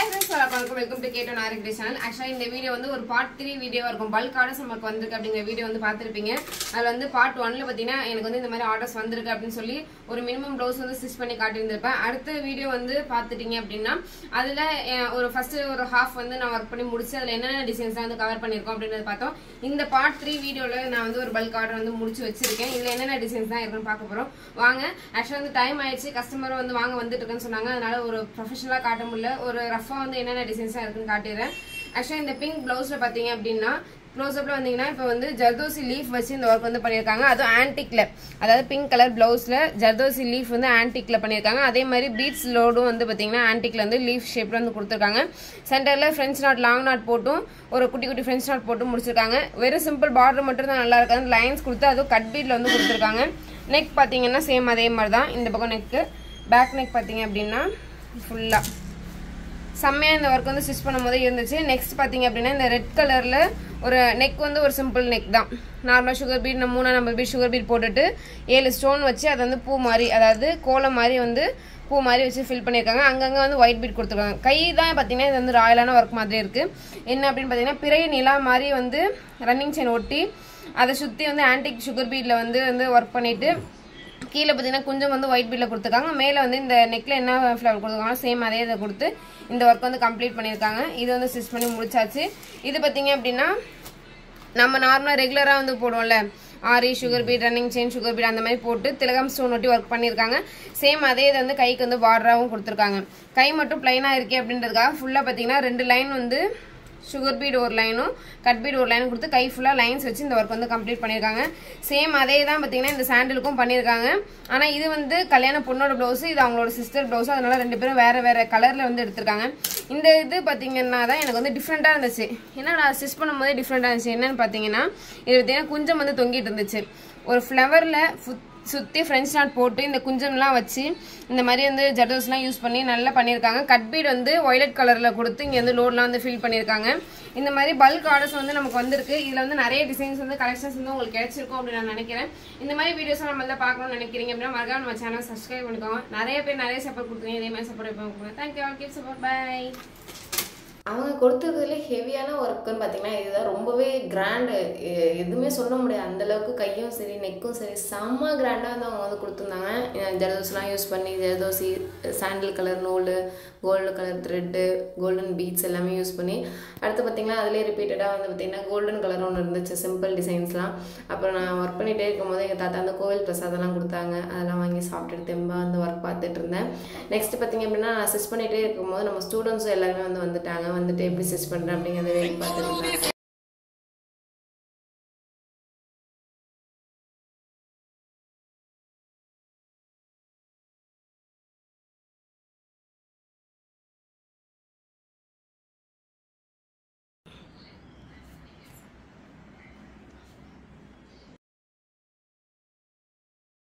friends, welcome to Keto Narik channel. Actually, in the video வந்து ஒரு part 3 video இருக்கும். Bulk orders நமக்கு வந்திருக்கு அப்படிங்கிற வீடியோ வந்து பார்த்திருப்பீங்க. அதுல வந்து part 1ல பாத்தீங்கன்னா எனக்கு வந்து இந்த மாதிரி ஆர்டர்ஸ் வந்திருக்கு அப்படினு சொல்லி ஒரு மினிமம் ப்ளவுஸ் வந்து ஸ்டிச் பண்ணி காட்டியிருந்திருப்பேன். அடுத்த வீடியோ வந்து பார்த்துட்டீங்க அப்படினா அதுல ஒரு ஃபர்ஸ்ட் ஒரு ஹாஃப் வந்து நான் வர்க் பண்ணி முடிச்சு அதுல என்னென்ன டிசைன்ஸ் வந்து கவர் பண்ணிருக்கோம் அப்படிங்கறத பார்த்தோம். இந்த part 3 வீடியோல நான் வந்து ஒரு பல்க் ஆர்டர் வந்து முடிச்சு வச்சிருக்கேன். இதுல என்னென்ன டிசைன்ஸ் தான் இருக்குன்னு பார்க்க போறோம். வாங்க. Actually வந்து டைம் ஆயிடுச்சு. கஸ்டமர் வந்து வாங்க வந்துட்டு இருக்குன்னு சொன்னாங்க. அதனால ஒரு ப்ரொஃபஷனலா காட்ட முடியல. ஒரு ரஃபா வந்து என்னென்ன டிசைன்ஸா இருக்குன்னு காட்டிடுறேன். ஆக்சுவலா இந்த பிங்க் பிளவுஸ்ல பாத்தீங்க அப்படின்னா க்ளோஸ்அப்ல வந்தீங்கன்னா இப்போ வந்து ஜர்தோசி லீஃப் வச்சு இந்த ஒர்க் வந்து பண்ணியிருக்காங்க. அதுவும் ஆன்டிக்ல, அதாவது பிங்க் கலர் பிளவுஸ்ல ஜர்தோசி லீஃப் வந்து ஆன்டிக்ல பண்ணியிருக்காங்க. அதே மாதிரி பீட்ஸ் லோடும் வந்து பாத்தீங்கன்னா ஆன்டிக்ல வந்து லீஃப் ஷேப்ல வந்து கொடுத்துருக்காங்க. சென்டர்ல ஃப்ரெஞ்ச் நாட் லாங் நாட் போட்டும் ஒரு குட்டி குட்டி ஃப்ரெஞ்ச் நாட் போட்டு முடிச்சிருக்காங்க. வெறும் சிம்பிள் பார்டர் மட்டும் தான் நல்லா இருக்காது. லைன்ஸ் கொடுத்து அதுவும் கட் பீட்ல வந்து கொடுத்துருக்காங்க. நெக் பாத்தீங்கன்னா சேம் அதே மாதிரி தான். இந்த பக்கம் நெக்கு, பேக் நெக் பாத்தீங்க அப்படின்னா ஃபுல்லா செம்மையாக இந்த ஒர்க் வந்து ஸ்டிச் பண்ணும் போதே இருந்துச்சு. நெக்ஸ்ட் பார்த்தீங்க அப்படின்னா இந்த ரெட் கலரில் ஒரு நெக் வந்து ஒரு சிம்பிள் நெக் தான். நார்மலாக sugar bead 3 number bead sugar bead போட்டுட்டு 7 ஸ்டோன் வச்சு அதை வந்து பூ மாதிரி, அதாவது கோலம் மாதிரி வந்து பூ மாதிரி வச்சு ஃபில் பண்ணியிருக்காங்க. அங்கங்கே வந்து ஒயிட் பீட் கொடுத்துருக்காங்க. கை தான் பார்த்தீங்கன்னா இது வந்து ராயலான ஒர்க் மாதிரி இருக்குது. என்ன அப்படின்னு பார்த்தீங்கன்னா பிறை நிலா மாதிரி வந்து ரன்னிங் செயின் ஒட்டி அதை சுற்றி வந்து ஆன்டிக் சுகர் பீட்டில் வந்து ஒர்க் பண்ணிவிட்டு கீழே பார்த்தீங்கன்னா கொஞ்சம் வந்து ஒயிட் பீட்ல கொடுத்துருக்காங்க. மேலே வந்து இந்த நெக்ல என்ன ஃப்ளவர் கொடுத்துருக்காங்க சேம் அதே இதை கொடுத்து இந்த ஒர்க் வந்து கம்ப்ளீட் பண்ணியிருக்காங்க. இது வந்து ஸ்டிச் பண்ணி முடிச்சாச்சு. இது பார்த்தீங்க அப்படின்னா நம்ம நார்மலாக ரெகுலராக வந்து போடுவோம்ல aari sugar bead running chain sugar bead அந்த மாதிரி போட்டு திலகம் ஸ்டோன் ஒட்டி ஒர்க் பண்ணியிருக்காங்க. சேம் அதே இது வந்து கைக்கு வந்து பார்டராகவும் கொடுத்துருக்காங்க. கை மட்டும் பிளைனாக இருக்கே அப்படின்றதுக்காக ஃபுல்லாக பார்த்தீங்கன்னா 2 லைன் வந்து சுகர் பீட் ஒரு லைனும் கட் பீட் ஒரு லைனும் கொடுத்து கை ஃபுல்லாக லைன்ஸ் வச்சு இந்த ஒர்க் வந்து கம்ப்ளீட் பண்ணியிருக்காங்க. சேம் அதே தான் பார்த்தீங்கன்னா இந்த சாண்டலுக்கும் பண்ணியிருக்காங்க. ஆனால் இது வந்து கல்யாண பொண்ணோட ப்ளவுஸ், இது அவங்களோட சிஸ்டர் ப்ளவுஸ். அதனால 2 பேரும் வேறு வேறு கலரில் வந்து எடுத்திருக்காங்க. இந்த இது பார்த்தீங்கன்னா தான் எனக்கு வந்து டிஃப்ரெண்ட்டாக இருந்துச்சு. ஏன்னா நான் ஸ்டிச் பண்ணும் போதே டிஃப்ரெண்ட்டாக இருந்துச்சு. என்னன்னு பார்த்தீங்கன்னா இது பார்த்தீங்கன்னா குஞ்சம் வந்து தொங்கிட்டு இருந்துச்சு. ஒரு ஃப்ளவரில் சுற்றி ஃப்ரெஞ்ச் நாட் போட்டு இந்த குஞ்சம்லாம் வச்சு இந்த மாதிரி வந்து ஜர்தோஸ்லாம் யூஸ் பண்ணி நல்லா பண்ணியிருக்காங்க. கட் பீட் வந்து ஒய்லட் கலரில் கொடுத்து இங்கே வந்து லோட்லாம் வந்து ஃபில் பண்ணியிருக்காங்க. இந்த மாதிரி பல்க் ஆர்டர்ஸ் வந்து நமக்கு வந்திருக்கு. இதில் வந்து நிறைய டிசைன்ஸ் வந்து கலெக்ஷன்ஸ் வந்து உங்களுக்கு கிடைச்சிருக்கும் அப்படின்னு நான் நினைக்கிறேன். இந்த மாதிரி வீடியோஸ் நம்ம தான் பார்க்கணும்னு நினைக்கிறீங்க அப்படின்னா மறக்காம நம்ம சேனல் சப்ஸ்கிரைப் பண்ணிக்கோங்க. நிறைய பேர் நிறைய சப்போர்ட் கொடுத்துருங்க. இதே மாதிரி சப்போர்ட் பண்ணுங்க. Thank you all, keep support, bye. அவங்க கொடுத்துருக்கிறதுல ஹெவியான ஒர்க்குன்னு பார்த்தீங்கன்னா இதுதான் ரொம்பவே கிராண்டு. எதுவுமே சொல்ல முடியாது. அந்தளவுக்கு கையும் சரி நெக்கும் சரி செம்ம கிராண்டாக வந்து அவங்க வந்து கொடுத்துருந்தாங்க. ஜர்தோஸ்லாம் யூஸ் பண்ணி ஜர்தோசி சாண்டில் கலர் நூல், gold colour thread, golden beads எல்லாமே யூஸ் பண்ணி அடுத்து பார்த்திங்கன்னா அதிலே ரிப்பீட்டடாக வந்து பார்த்திங்கன்னா கோல்டன் கலர் ஒன்று இருந்துச்சு சிம்பிள் டிசைன்ஸ்லாம். அப்புறம் நான் ஒர்க் பண்ணிகிட்டே இருக்கும் போது எங்கள் தாத்தா அந்த கோவில் பிரசாதெல்லாம் கொடுத்தாங்க. அதெல்லாம் வாங்கி சாப்பிட்டுட்டு தெம்பாக வந்து ஒர்க் பார்த்துட்டு இருந்தேன். நெக்ஸ்ட் பார்த்திங்க அப்படின்னா நான் ஸ்டிச் பண்ணிகிட்டே இருக்கும்போது நம்ம ஸ்டூடெண்ட்ஸும் எல்லாருமே வந்து வந்துட்டாங்க. வந்துட்டு எப்படி ஸ்டிச் பண்ணுறேன் அப்படிங்கிறத பார்த்துட்டு